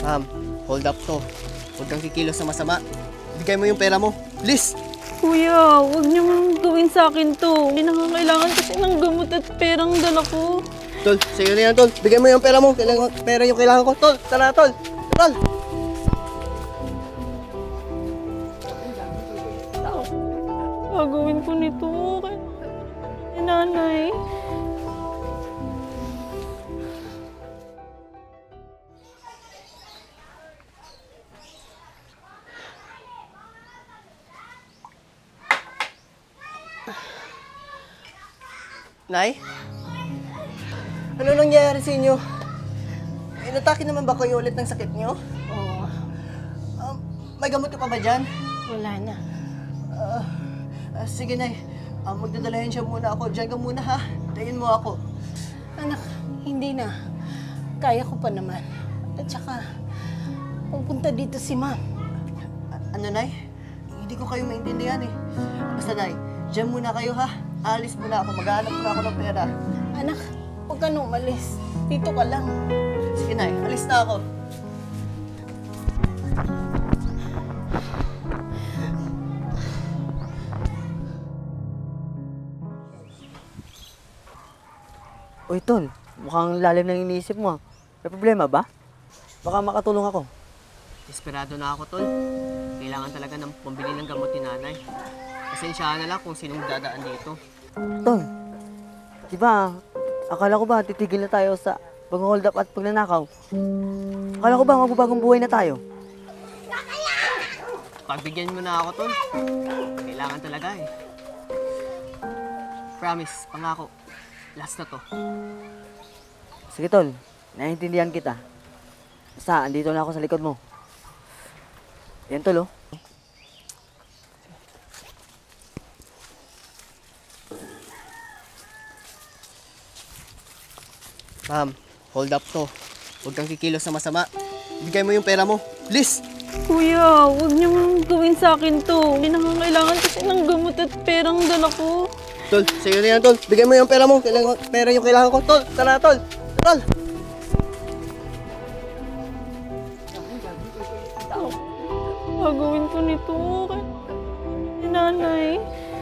Ma'am, hold up to. Huwag kang kikilos na masama. Bigay mo yung pera mo. Please! Kuya, huwag niyong gawin sa akin to. Hindi nangangailangan kasi ng gamot at perang dala ko. Tol, sa'yo na yan, Tol. Bigay mo yung pera mo. Pera yung kailangan ko. Tol, tara, Tol. Tol! Gagawin ko nito kay nanay. Nay? Ano nangyayari sa inyo? Inatake naman ba kayo ulit ng sakit nyo? Oo, May gamot ka pa ba dyan? wala na. Sige, Nay. Magdadalahin siya muna ako. Diyan ka muna, ha? Tayin mo ako. Anak, hindi na. Kaya ko pa naman. At saka, pupunta dito si Ma'am. Ano, Nay? Hindi ko kayo maintindihan, eh. Basta, Nay, diyan muna kayo, ha? Alis muna ako. Maghahanap muna ako ng pera. Anak, huwag ka nang umalis. Dito ka lang. Sige, Nay. Alis na ako. Uy, Tol, mukhang lalim ng iniisip mo. May problema ba? Baka makatulong ako. Desperado na ako, Tol. Kailangan talaga ng pambili ng gamot ni Nanay. Pasensyahan na lang kung sinong dadaan dito. Tol, di ba, akala ko ba titigil na tayo sa pag-hold up at pagnanakaw? Akala ko ba magbabagong buhay na tayo? Pagbigyan mo na ako, Tol. Kailangan talaga, eh. Promise, pangako. Last na to. Sige, Tol, naiintindihan kita. Basta, andito na ako sa likod mo. Yan, Tol, oh. Ma'am, hold up to. Huwag kang kikilos na masama. Bigay mo yung pera mo. Please! Kuya, huwag niyong gawin sa akin to. Hindi nangangailangan kasi ng gamot at perang dala ko. Tol, sa'yo na yan, Tol. Bigay mo yung pera mo. Pera yung kailangan ko. Tol, tara, Tol. Tol! Gagawin ko nito kay nanay.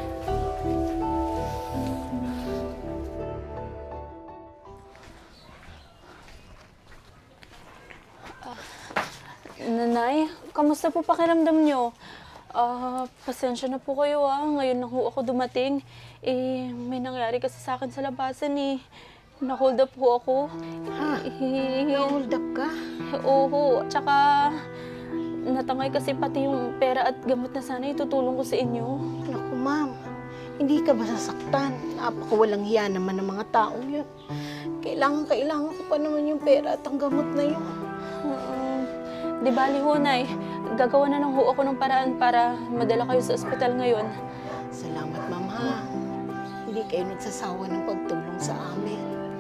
Nanay, kamusta po pakiramdam niyo? Pasensya na po kayo ngayon na ho ako dumating. May nangyari kasi sa akin sa labasan Na-hold up po ako. Ha? Na-hold up ka? Oo, tsaka natangay kasi pati yung pera at gamot na sana itutulong ko sa inyo. Naku, Ma'am. Hindi ka ba sasaktan? Napakawalang hiya naman ng mga taong yun. Kailangan ko pa naman yung pera at ang gamot na yun. Di bali ho, Nay. Gagawa na lang ho ako ng paraan para madala kayo sa ospital ngayon. Salamat, Ma'am, ha. Hindi kayo nagsasawa ng pagtulong sa amin.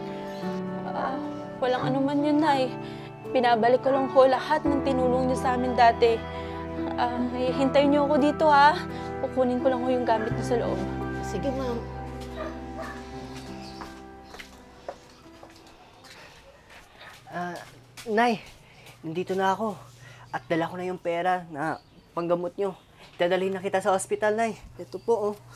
Walang anuman yun, Nay. Pinabalik ko lang ho lahat ng tinulong niyo sa amin dati. Hintayin niyo ako dito, ha. Kukunin ko lang ho yung gamit niyo sa loob. Sige, Ma'am. Nay, nandito na ako. At dala ko na yung pera na panggamot nyo. Dadalhin na kita sa ospital, Nay. Ito po, oh.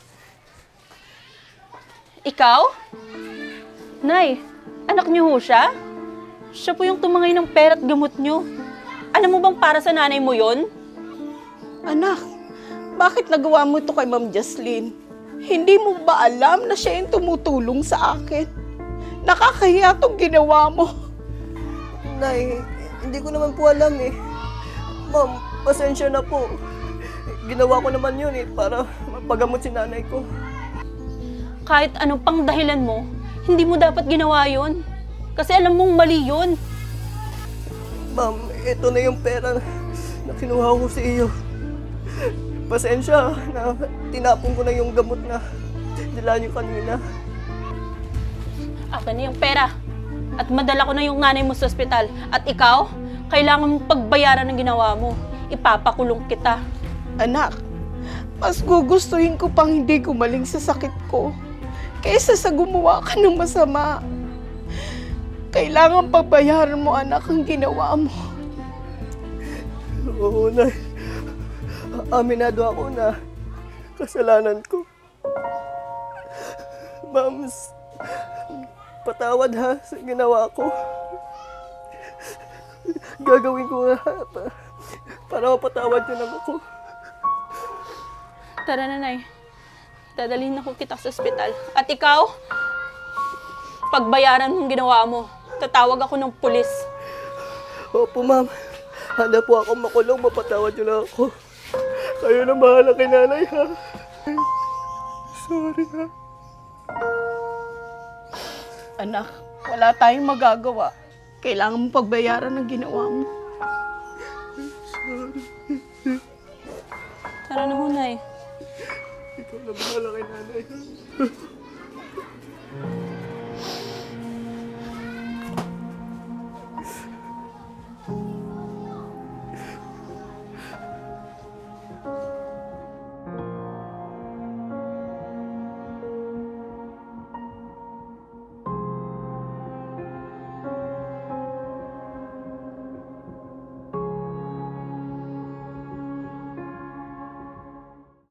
Ikaw? Nay, anak niyo ho siya? Siya po yung tumangay ng pera at gamot niyo. Alam mo bang para sa nanay mo yon? Anak, bakit nagawa mo ito kay Ma'am Jocelyn? Hindi mo ba alam na siya yung tumutulong sa akin? Nakakahiya itong ginawa mo. Nay, hindi ko naman po alam, eh. Ma'am, pasensya na po. Ginawa ko naman yun, eh, para mapagamot si nanay ko. Kahit anong pang dahilan mo, hindi mo dapat ginawa yon. Kasi alam mong mali yun. Ma'am, ito na yung pera na kinuha ko sa iyo. Pasensya na tinapon ko na yung gamot na dala niyo kanina. Akin na yung pera. At madala ko na yung nanay mo sa ospital. At ikaw, kailangan mong pagbayaran ng ginawa mo. Ipapakulong kita. Anak, mas gugustuhin ko pang hindi gumaling sa sakit ko kaysa sa gumawa ka ng masama. Kailangan pagbayaran mo, anak, ang ginawa mo. Oo, Nay. Aminado ako na kasalanan ko. Ma'am, patawad ha sa ginawa ko. Gagawin ko nga para mapatawad niyo lang ako. Tara na, Nay. Dadalhin ako kita sa ospital. At ikaw, pagbayaran mong ginawa mo, tatawag ako ng pulis. Opo, ma'am. Handa po ako makulong, mapatawad niyo lang ako. Kayo na bahala kay nanay, ha? Sorry, ha? Anak, wala tayong magagawa. Kailangan mo pagbayaran ng ginawa mo. Tara na, Nay. Ikaw na bahala kay nanay, ha?